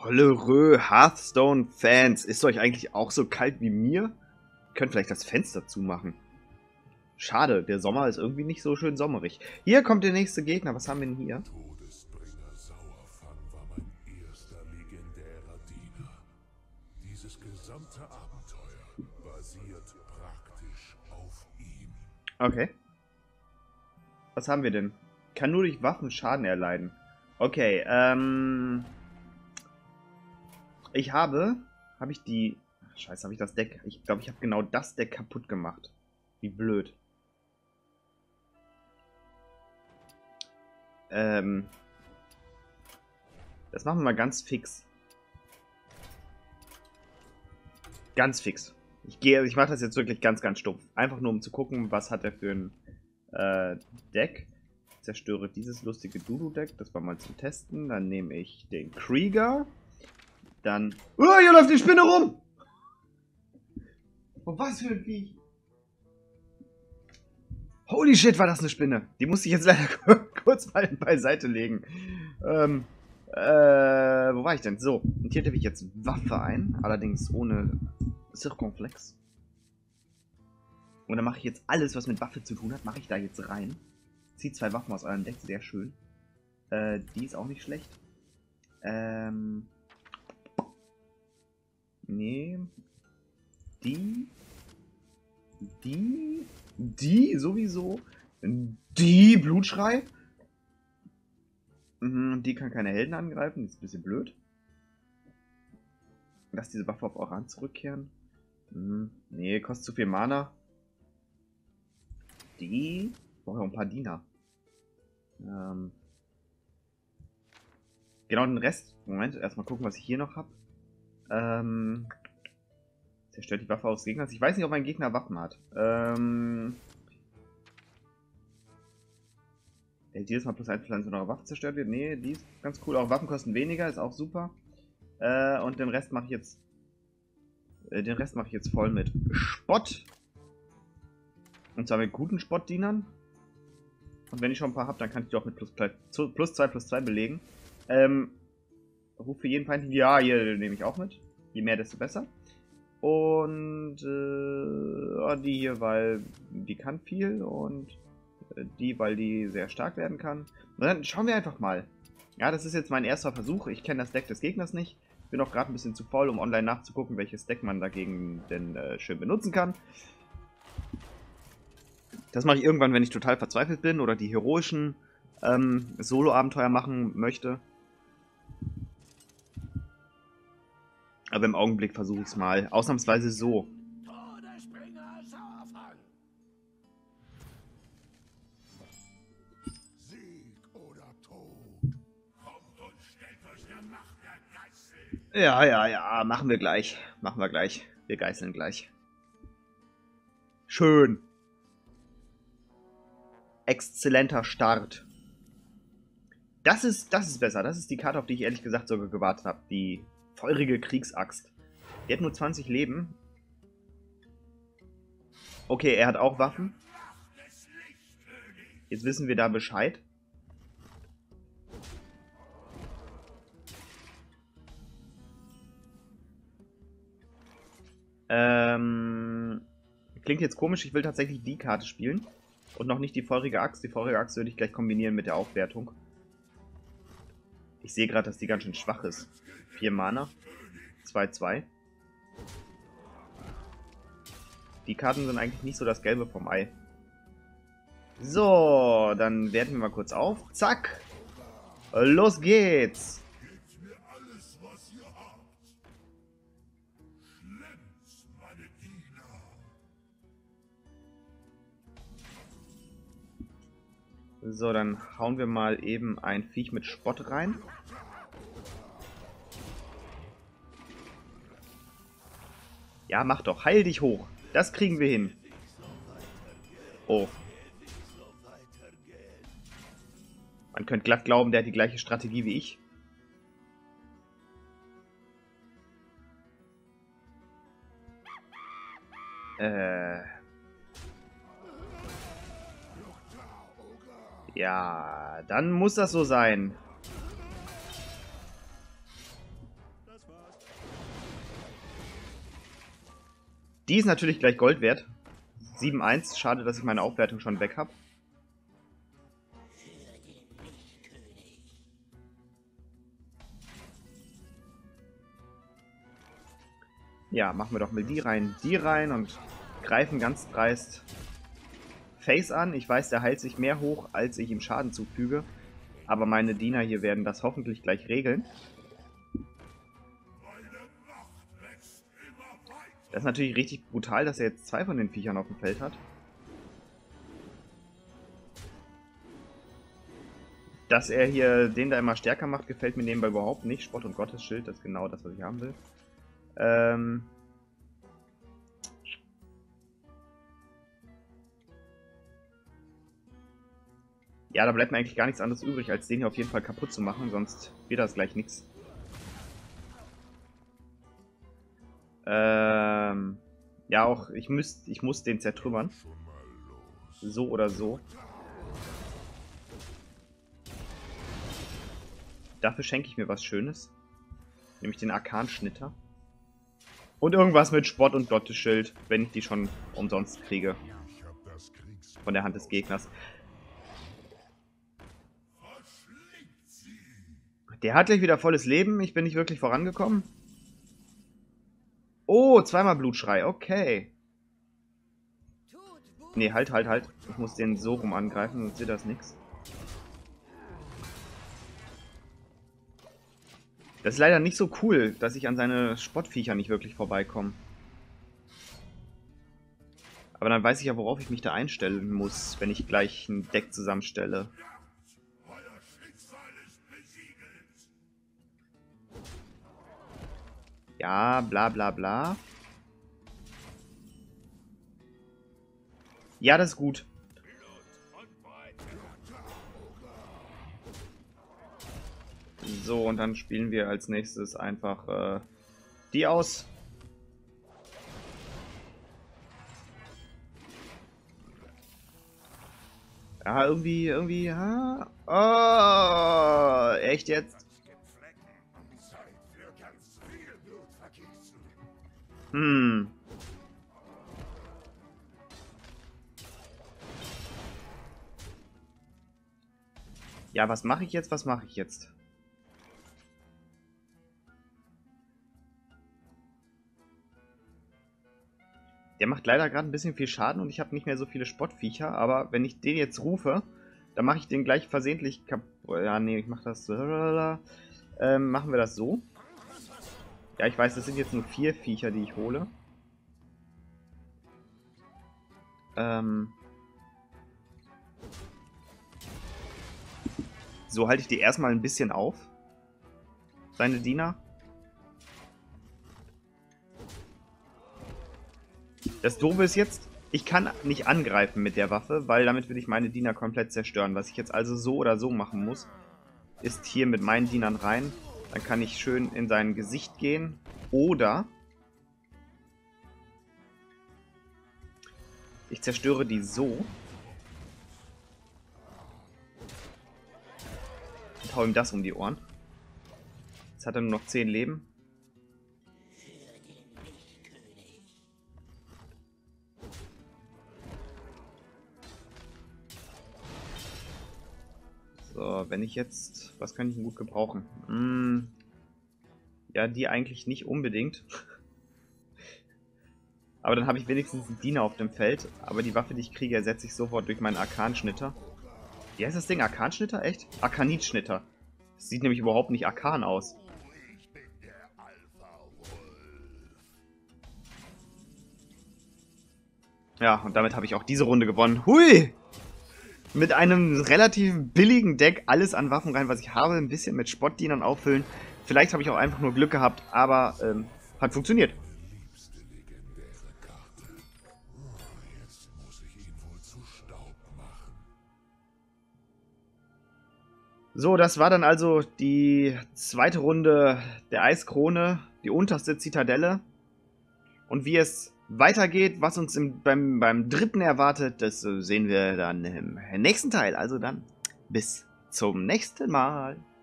Hollerö, Hearthstone-Fans, ist euch eigentlich auch so kalt wie mir? Könnt vielleicht das Fenster zumachen. Schade, der Sommer ist irgendwie nicht so schön sommerig. Hier kommt der nächste Gegner. Was haben wir denn hier? Todesbringer Sauerfang war mein erster legendärer Diener. Dieses gesamte Abenteuer basiert praktisch auf ihm. Okay. Was haben wir denn? Kann nur durch Waffen Schaden erleiden. Okay, ich habe ich die... Ach, scheiße, habe ich das Deck... Ich glaube, ich habe genau das Deck kaputt gemacht. Wie blöd. Das machen wir mal ganz fix. Ganz fix. Ich mache das jetzt wirklich ganz, ganz stumpf. Einfach nur, um zu gucken, was hat er für ein Deck. Zerstöre dieses lustige Dudu-Deck. Das war mal zum Testen. Dann nehme ich den Krieger. Dann... Oh, hier läuft die Spinne rum! Oh, was für ein Viech! Holy shit, war das eine Spinne. Die musste ich jetzt leider kurz mal beiseite legen. Wo war ich denn? So, und hier tippe ich jetzt Waffe ein. Allerdings ohne Circumflex. Und dann mache ich jetzt alles, was mit Waffe zu tun hat, mache ich da jetzt rein. Zieht 2 Waffen aus eurem Deck, sehr schön. Die ist auch nicht schlecht. Nee. Die sowieso. Die Blutschrei. Die kann keine Helden angreifen, die ist ein bisschen blöd. Lass diese Waffe auf eure Hand zurückkehren. Nee, kostet zu viel Mana. Die braucht auch ein paar Diener. Genau, den Rest. Moment, erstmal gucken, was ich hier noch habe. Zerstört die Waffe aus Gegners. Ich weiß nicht, ob mein Gegner Waffen hat. Jedes Mal plus 1 Pflanze von eurer Waffe zerstört wird. Nee, die ist ganz cool. Auch Waffen kosten weniger, ist auch super. Und den Rest mache ich jetzt. Voll mit Spott. Und zwar mit guten Spottdienern. Und wenn ich schon ein paar habe, dann kann ich die auch mit plus 2 belegen. Ruf für jeden Feind. Ja, hier nehme ich auch mit. Je mehr, desto besser. Und die hier, weil die kann viel. Und die, weil die sehr stark werden kann. Und dann schauen wir einfach mal. Ja, das ist jetzt mein erster Versuch. Ich kenne das Deck des Gegners nicht. Bin auch gerade ein bisschen zu faul, um online nachzugucken, welches Deck man dagegen denn schön benutzen kann. Das mache ich irgendwann, wenn ich total verzweifelt bin oder die heroischen Solo-Abenteuer machen möchte. Aber im Augenblick versuche ich es mal. Ausnahmsweise so. Todesbringer Sauerfang. Sieg oder Tod. Kommt und stellt euch der Macht der Geißel. Ja. Machen wir gleich. Wir geißeln gleich. Schön. Exzellenter Start. Das ist besser. Das ist die Karte, auf die ich ehrlich gesagt sogar gewartet habe. Die feurige Kriegsaxt. Die hat nur 20 Leben. Okay, er hat auch Waffen. Jetzt wissen wir da Bescheid. Klingt jetzt komisch, ich will tatsächlich die Karte spielen. Und noch nicht die feurige Axt. Die feurige Axt würde ich gleich kombinieren mit der Aufwertung. Ich sehe gerade, dass die ganz schön schwach ist. 4 Mana. 2-2. Die Karten sind eigentlich nicht so das Gelbe vom Ei. So, dann werten wir mal kurz auf. Zack. Los geht's. Gebt mir alles, was ihr habt. Schlemmt, meine Diener. So, dann hauen wir mal eben ein Viech mit Spott rein. Ja, mach doch. Heil dich hoch. Das kriegen wir hin. Oh. Man könnte glatt glauben, der hat die gleiche Strategie wie ich. Ja, dann muss das so sein. Die ist natürlich gleich Gold wert. 7-1. Schade, dass ich meine Aufwertung schon weg habe. Ja, machen wir doch mal die rein und greifen ganz dreist Face an. Ich weiß, der heilt sich mehr hoch, als ich ihm Schaden zufüge. Aber meine Diener hier werden das hoffentlich gleich regeln. Das ist natürlich richtig brutal, dass er jetzt 2 von den Viechern auf dem Feld hat. Dass er hier den da immer stärker macht, gefällt mir nebenbei überhaupt nicht. Spott und Gottesschild, das ist genau das, was ich haben will. Ja, da bleibt mir eigentlich gar nichts anderes übrig, als den hier auf jeden Fall kaputt zu machen, sonst wird das gleich nichts. Ja, auch ich muss den zertrümmern. So oder so. Dafür schenke ich mir was Schönes. Nämlich den Arkanschnitter. Und irgendwas mit Spott und Gottesschild, wenn ich die schon umsonst kriege. Von der Hand des Gegners. Der hat gleich wieder volles Leben. Ich bin nicht wirklich vorangekommen. Oh, zweimal Blutschrei. Okay. Nee, halt. Ich muss den so rum angreifen, sonst wird das nichts. Das ist leider nicht so cool, dass ich an seine Spottviecher nicht wirklich vorbeikomme. Aber dann weiß ich ja, worauf ich mich da einstellen muss, wenn ich gleich ein Deck zusammenstelle. Ja, bla bla bla. Ja, das ist gut. So, und dann spielen wir als nächstes einfach die aus. Ja, irgendwie, ja. Oh, echt jetzt? Hm. Ja, was mache ich jetzt? Was mache ich jetzt? Der macht leider gerade ein bisschen viel Schaden und ich habe nicht mehr so viele Spottviecher, aber wenn ich den jetzt rufe, dann mache ich den gleich versehentlich kaputt. Ja, nee, ich mache das... machen wir das so. Ja, ich weiß, das sind jetzt nur 4 Viecher, die ich hole. So halte ich die erstmal ein bisschen auf. Seine Diener. Das Doofe ist jetzt, ich kann nicht angreifen mit der Waffe, weil damit würde ich meine Diener komplett zerstören. Was ich jetzt also so oder so machen muss, ist hier mit meinen Dienern rein. Dann kann ich schön in sein Gesicht gehen. Oder ich zerstöre die so. Und hau ihm das um die Ohren. Jetzt hat er nur noch 10 Leben. So, wenn ich jetzt... Was kann ich denn gut gebrauchen? Ja, die eigentlich nicht unbedingt. Aber dann habe ich wenigstens einen Diener auf dem Feld. Aber die Waffe, die ich kriege, ersetze ich sofort durch meinen Arkanschnitter. Wie heißt das Ding? Arkanschnitter? Echt? Arkanitschnitter. Das sieht nämlich überhaupt nicht arkan aus. Ja, und damit habe ich auch diese Runde gewonnen. Hui! Mit einem relativ billigen Deck alles an Waffen rein, was ich habe. Ein bisschen mit Spottdienern auffüllen. Vielleicht habe ich auch einfach nur Glück gehabt, aber hat funktioniert. So, das war dann also die zweite Runde der Eiskrone, die unterste Zitadelle. Und wie es weitergeht, was uns beim dritten erwartet, das sehen wir dann im nächsten Teil. Also dann bis zum nächsten Mal.